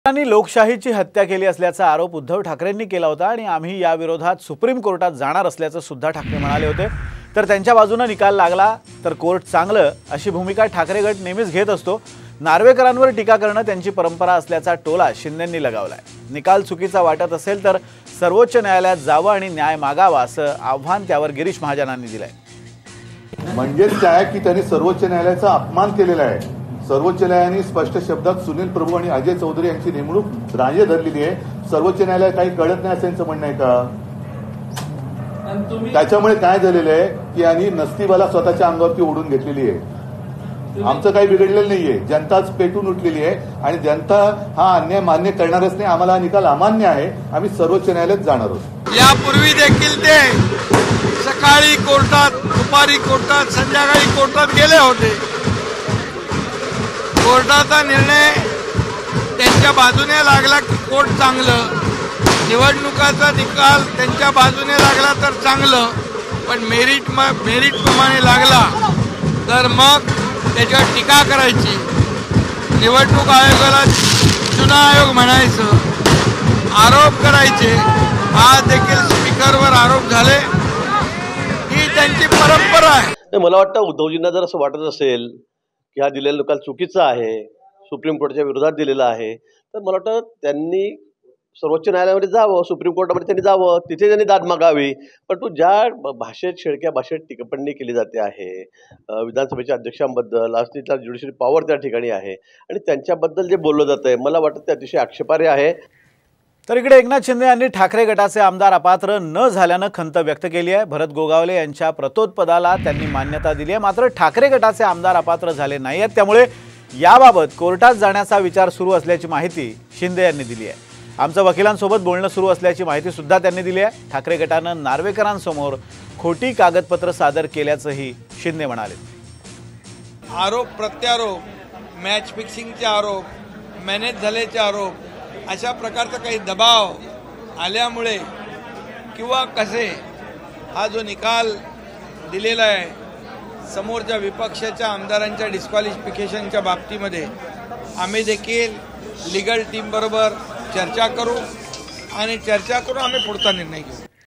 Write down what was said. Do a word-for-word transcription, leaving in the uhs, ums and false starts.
त्यांनी लोकशाहीची हत्या केली असल्याचा आरोप उद्धव ठाकरेंनी केला होता आणि आम्ही या विरोधात सुप्रीम कोर्टात जाणार असल्याचं सुद्धा ठाकरे म्हणाले होते। तर त्यांच्या बाजूने निकाल लागला तर कोर्ट चांगलं अशी भूमिका ठाकरे गट नेहमीच घेत असतो। नार्वेकरांवर टीका करणं त्यांची परंपरा असल्याचा टोला शिंदेंनी लगावलाय। निकाल चुकीचा वाटत असेल तर सर्वोच्च न्यायालयात जावं आणि न्याय मागावा असं आव्हान त्यावर गिरीश महाजनांनी दिलंय। म्हणजेच काय की त्यांनी सर्वोच्च न्यायालयाचा अपमान केलेला आहे। सर्वोच्च न्यायालयाने स्पष्ट शब्दात सुनील प्रभू आणि अजय चौधरी यांची नेमणूक ग्राह्य धरलेली आहे। सर्वोच्च न्यायालय काही कळत नाही असं त्यांचं म्हणणं आहे का? त्याच्यामुळे काय झालेलं आहे की यांनी नसतीवाला स्वतःच्या अंगावरती ओढून घेतलेली आहे। आमचं काही बिघडलेलं नाहीये, जनताच पेटून उठलेली आहे आणि जनता हा अन्याय मान्य करणारच नाही। आम्हाला हा निकाल अमान्य आहे, आम्ही सर्वोच्च न्यायालयात जाणार आहोत। यापूर्वी देखील ते सकाळी कोर्टात, दुपारी कोर्टात, संध्याकाळी कोर्टात गेले होते। कोर्टाचा निर्णय त्यांच्या बाजूने लागला की कोर्ट चांगलं, निवडणुकाचा निकाल त्यांच्या बाजूने लागला तर चांगलं, पण मेरिट मेरिट प्रमाणे लागला तर मग त्याच्यावर टीका करायची। निवडणूक आयोगाला चुना आयोग म्हणायचं, आरोप करायचे। आज देखील स्पीकरवर आरोप झाले, ही त्यांची परंपरा आहे। मला वाटतं उद्धवजींना जर असं वाटत असेल की हा दिलेला निकाल चुकीचा आहे, सुप्रीम कोर्टाच्या विरोधात दिलेला आहे, तर मला वाटतं त्यांनी सर्वोच्च न्यायालयामध्ये जावं, सुप्रीम कोर्टामध्ये त्यांनी जावं, तिथे त्यांनी दाद मागावी। पण तो ज्या भाषेत, शेळक्या भाषेत टिप्पणी केली जाते आहे विधानसभेच्या अध्यक्षांबद्दल, असलेला ज्युडिशरी पॉवर त्या ठिकाणी आहे आणि त्यांच्याबद्दल जे बोललं जातं आहे, मला वाटतं ते अतिशय आक्षेपार्ह आहे। तर इकडे एकनाथ शिंदे यांनी ठाकरे गटाचे आमदार अपात्र न झाल्यानं खंत व्यक्त केली आहे। भरत गोगावले यांच्या प्रतोत्पदाला त्यांनी मान्यता दिली आहे, मात्र ठाकरे गटाचे आमदार अपात्र झाले नाही आहेत, त्यामुळे याबाबत कोर्टात जाण्याचा विचार सुरू असल्याची माहिती शिंदे यांनी दिली आहे। आमचं वकिलांसोबत बोलणं सुरू असल्याची माहिती सुद्धा त्यांनी दिली आहे। ठाकरे गटानं नार्वेकरांसमोर खोटी कागदपत्र सादर केल्याचंही शिंदे म्हणाले। आरोप प्रत्यारोप, मॅच फिक्सिंगचे आरोप, मॅनेज झाल्याचे आरोप, अशा प्रकारचा काही दबाव आल्यामुळे किंवा कसे हा जो निकाल दिलेला आहे समोरच्या विपक्षाच्या आमदारांच्या डिस्क्वालिफिकेशनच्या बाबतीमध्ये आम्ही देखील लीगल टीम बरोबर चर्चा करू आणि चर्चा करून आम्ही पुढचा निर्णय घेऊ।